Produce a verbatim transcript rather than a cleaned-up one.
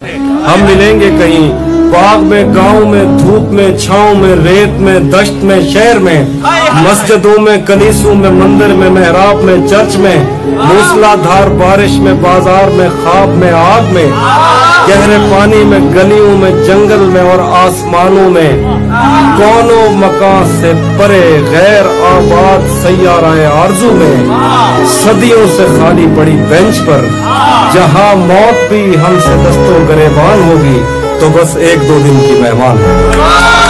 हम मिलेंगे कहीं बाग में, गांव में, धूप में, छांव में, रेत में, दश्त में, शहर में, मस्जिदों में, कलीसों में, मंदिर में, मेहराब में, चर्च में, मूसलाधार बारिश में, बाजार में, ख्वाब में, आग में, गहरे पानी में, गलियों में, जंगल में और आसमानों में, कौनों मकान से परे गैर आबाद सैयाराए आरज़ू में, सदियों से खाली पड़ी बेंच पर, जहां मौत भी हमसे दस्तों गरेबान होगी तो बस एक दो दिन की मेहमान है।